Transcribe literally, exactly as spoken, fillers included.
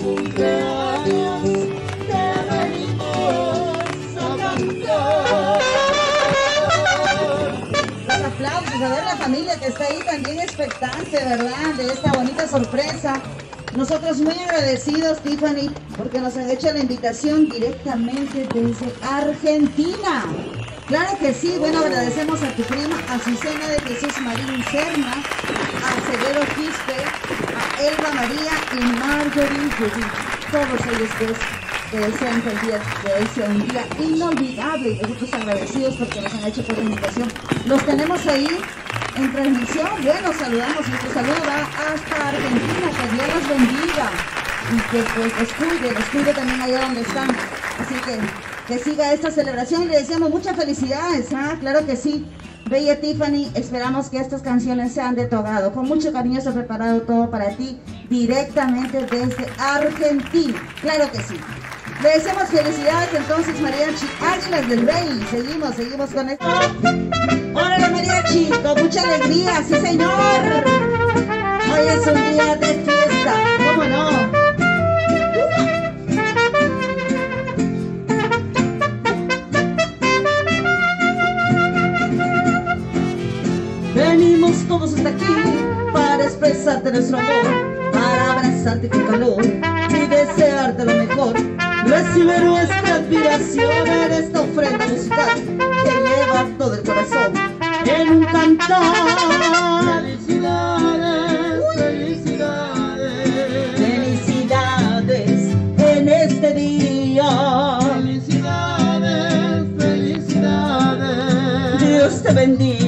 cumpleaños te venimos a cantar. Los aplausos, a ver la familia que está ahí también expectante, ¿verdad? De esta bonita sorpresa. Nosotros muy agradecidos, Tiffany, porque nos han hecho la invitación directamente desde Argentina. Claro que sí, bueno, agradecemos a tu prima Azucena de Jesús Marín Serna, a Severo Quispe, a Elba María y Marjorie Judith. Todos ellos pues, que desean que el día de hoy sea un día inolvidable y nosotros agradecidos porque nos han hecho por la invitación. Los tenemos ahí en transmisión. Bueno, saludamos, nuestro saludo va hasta Argentina, que Dios los bendiga y que pues los cuide, los cuide también allá donde están. Así que que siga esta celebración y le deseamos muchas felicidades, ¿ah? Claro que sí. Bella Tiffany, esperamos que estas canciones sean de tu agrado. Con mucho cariño se ha preparado todo para ti, directamente desde Argentina. Claro que sí. Le deseamos felicidades entonces, Mariachi Águilas del Rey. Seguimos, seguimos con esto. ¡Órale, Mariachi! Con mucha alegría, sí señor. Hoy es un día de fiesta, ¿cómo no? Venimos todos hasta aquí para expresarte nuestro amor, para abrazarte con calor y desearte lo mejor. Recibe nuestra admiración en esta ofrenda musical que lleva todo el corazón en un cantar. Felicidades, felicidades, felicidades en este día. Felicidades, felicidades, Dios te bendiga.